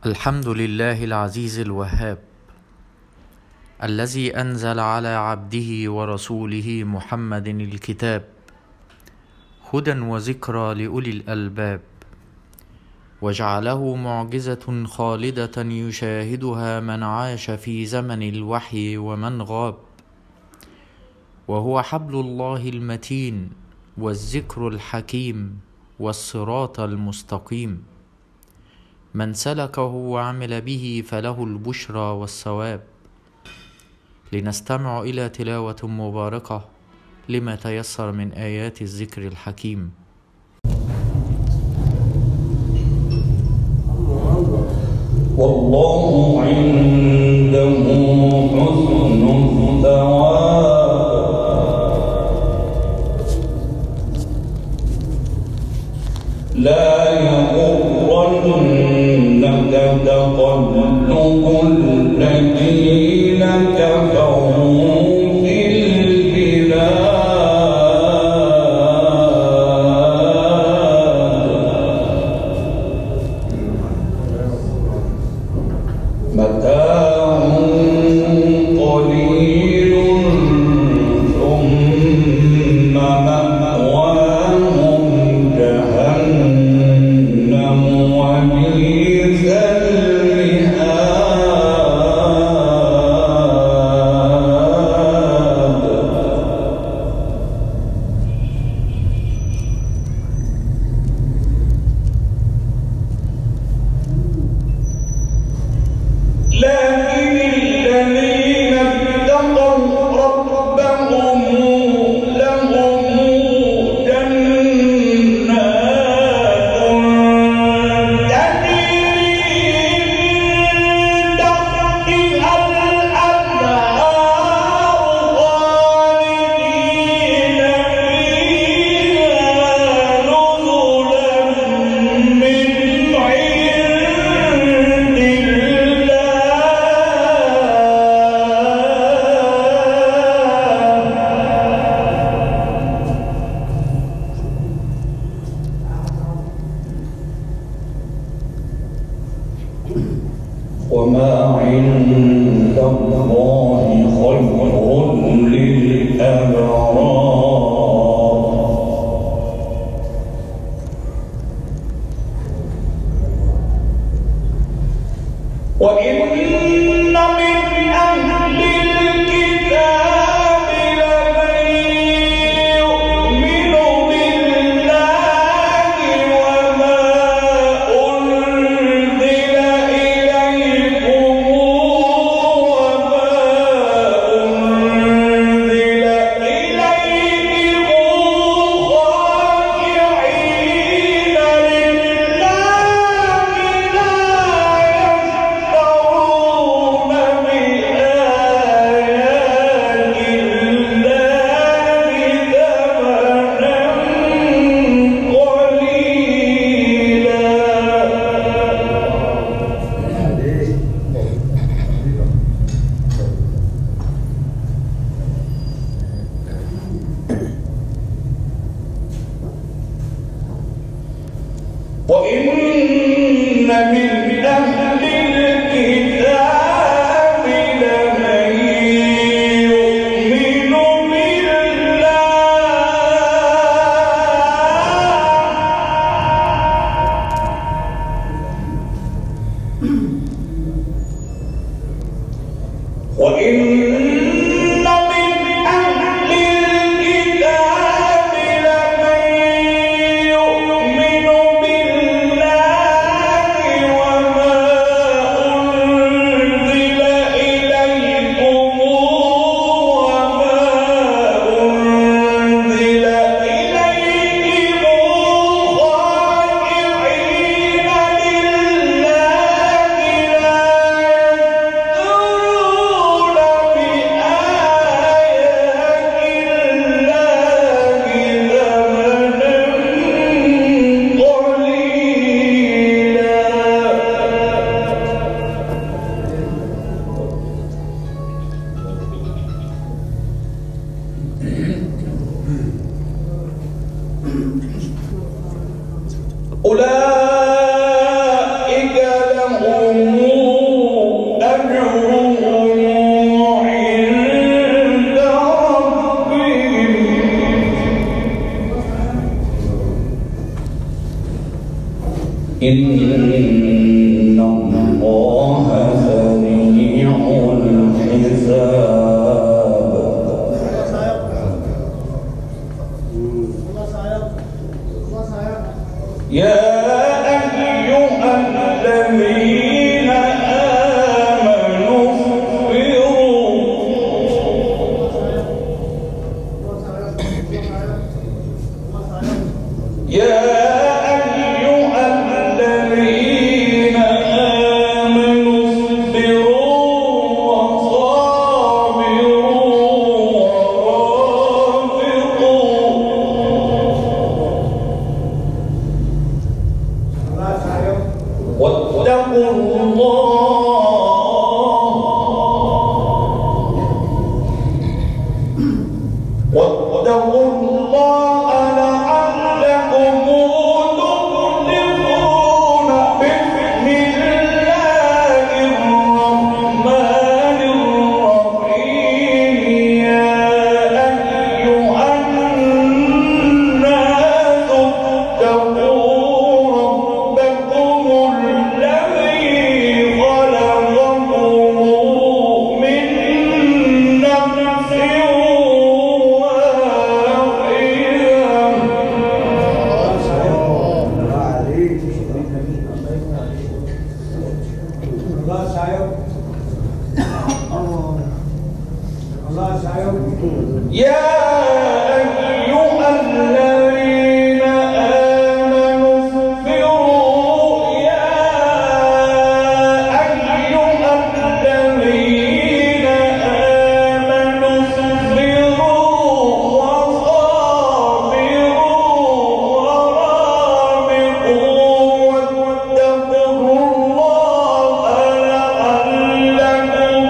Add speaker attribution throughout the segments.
Speaker 1: الحمد لله العزيز الوهاب، الذي أنزل على عبده ورسوله محمد الكتاب هدى وذكرى لأولي الألباب، وجعله معجزة خالدة يشاهدها من عاش في زمن الوحي ومن غاب، وهو حبل الله المتين والذكر الحكيم والصراط المستقيم، من سلكه وعمل به فله البشرى والثواب. لنستمع إلى تلاوة مباركة لما تيسر من آيات الذكر الحكيم.
Speaker 2: والله عنده حسن الثواب لا يغرنك تقلب الذين كفروا في البلاد متاع قليل ثم مأواهم جهنم وبئس المهاد. لكن الذين اتقوا ربهم لهم جنات تجري من تحتها الأنهار خالدين فيها نزلا من عند وما عند الله خير للأبرار. وإن من أهل الكتاب لمن يؤمن بالله وما أنزل إليكم وما أنزل إليهم خاشعين لله لا يشترون بآيات الله ثمنا قليلا. وإن من أهل الكتاب لمن يؤمن بالله وإن من أهل الكتاب لمن يؤمن بالله وما أنزل إليكم وما أنزل إليهم خاشعين لله لا الله سريع الحساب. يا أيها الذين آمنوا واتقوا الله لعلكم تفلحون. بسم الله الرحمن الرحيم. يا أيها الناس اتقوا ربكم الذي خلقكم من نفس يا أيها الذين آمنوا اصبروا. يا أيها الذين آمنوا اصبروا وصابروا ورابطوا واتقوا الله لعلكم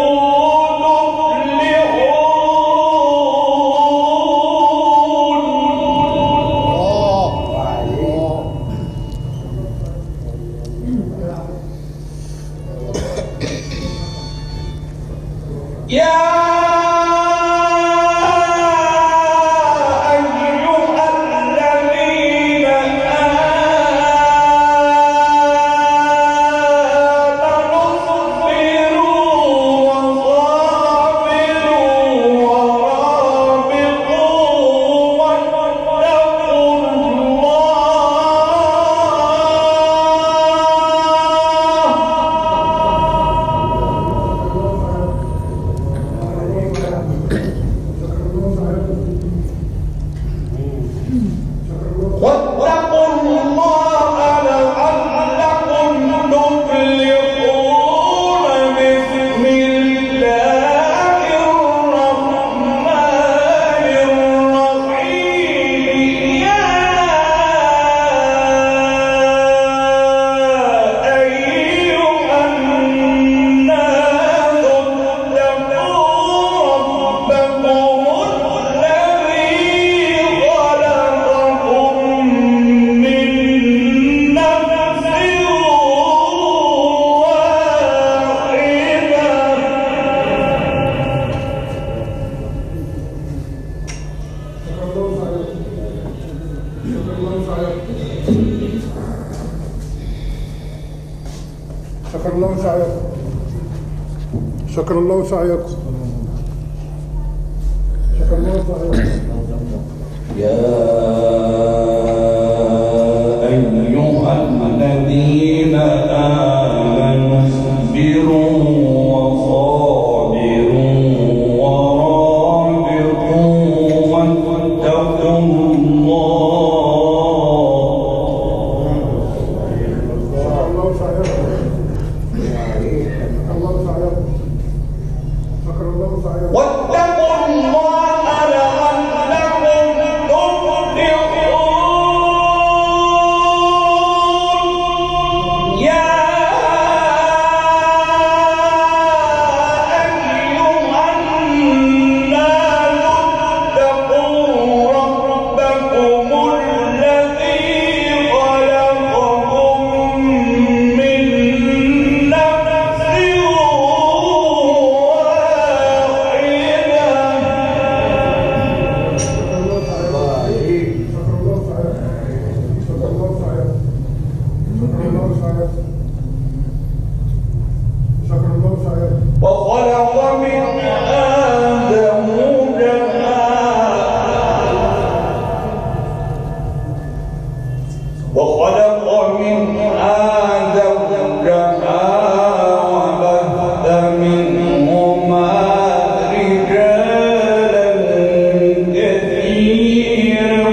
Speaker 3: شكر الله سعيكم. شكر الله سعيكم.
Speaker 2: يا أيها الذين آمنوا اصبروا وصابروا ورابطوا واتقوا الله. واتقوا الله لعلكم تفلحون.
Speaker 3: سعيكم. شكر الله سعيكم.
Speaker 2: وخلق منها زوجها وخلق منها زوجها وبث منهما رجالا كثيرا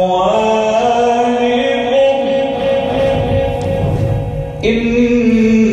Speaker 2: إن